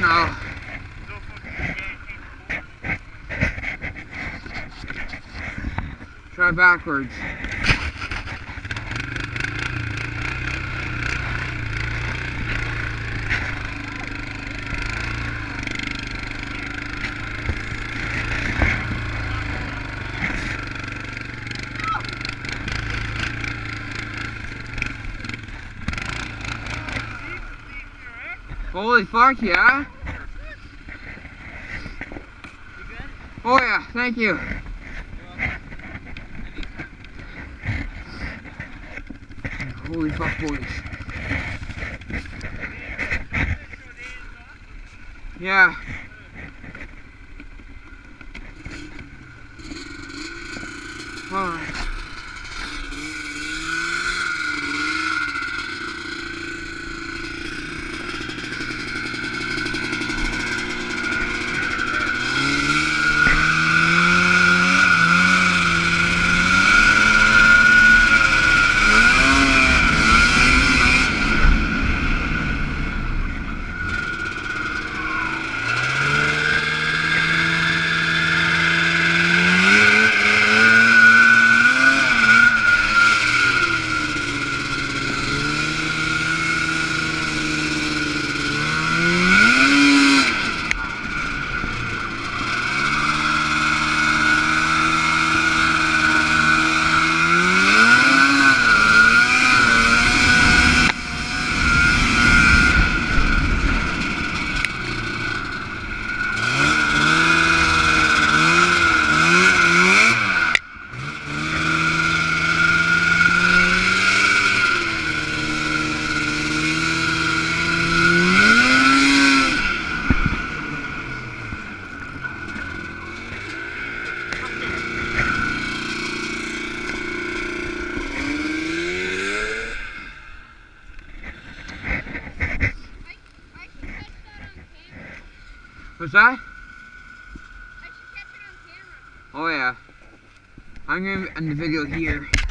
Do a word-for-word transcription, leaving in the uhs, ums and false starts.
know. Try backwards. Holy fuck, yeah? You good? Oh yeah, thank you. Holy fuck, boys. Yeah. Alright. What's that? I should catch it on camera. Oh yeah. I'm gonna end the video here.